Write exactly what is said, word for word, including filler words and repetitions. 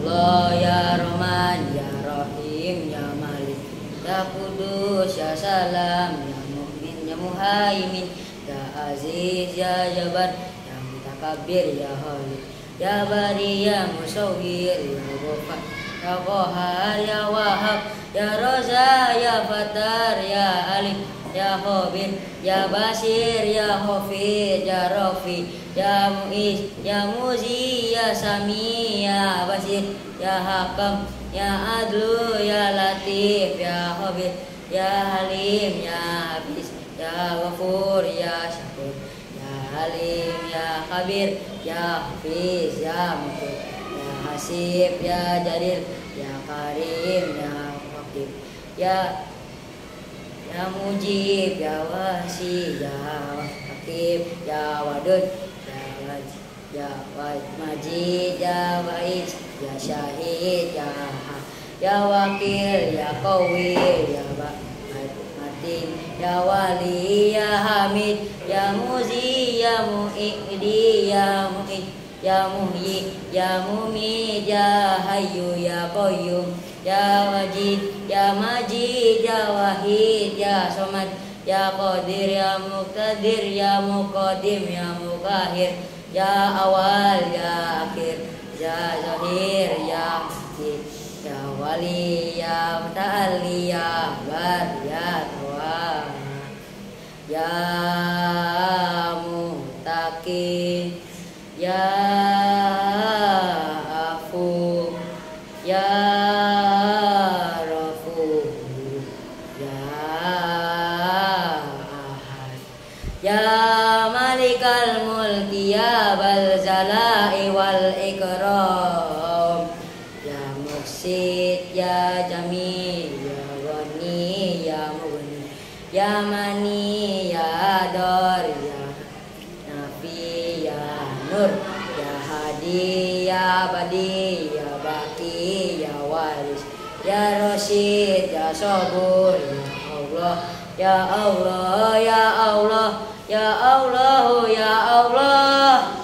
Allah ya Rahman ya Rahim ya Malik ya Kudus ya Salam ya Mu'min ya Muhaimin ya Aziz ya Jabar ya Mutakabbir ya Khalid ya Bari ya Musawwir ya Ghafar ya Qahhar ya Wahhab ya Raza ya Fatar ya Alim ya Khabir ya Basir ya Hafid ya Rafi ya Muiz ya Muzi ya Sami ya Basir ya Hakam ya Adlu ya Latif ya Khabir ya Halim ya Hafiz ya Ghafur ya Syakur ya Halim ya Khabir ya Hafiz ya Muqit ya Hasib ya Jarir ya Karim ya Waqif ya ya Mujib ya Wasi ya Hakim ya Wadud ya Waj ya Waj Majid ya Wais ya Syahid ya Ha ya Wakil ya Qawi ya Matin ya Wali ya Hamid ya Muzi ya Mu'idi ya Mu'id ya Muhyi ya Mumid ya Hayyu ya Qayyum ya Wajid ya Majid ya Wahid ya Somad ya Qadir ya Muqtadir ya Muqaddim ya Muqahhir ya Awal ya Akhir ya Zahir ya Muhyi ya Wali ya Muta'alli ya Bar ya Tawwab ya Muttaqin ya Afu ya Rafu ya Ahad ya Malikal Mulki ya Bal Jalali wal Ikram ya Muqsit ya Jamil ya Ghani ya Mughni ya Mani ya Dar ya Nafi ya Nur ya Hadi ya Badi ya Baki ya Waris ya Rasyid ya Sabur ya Allah ya Allah ya Allah ya Allah ya Allah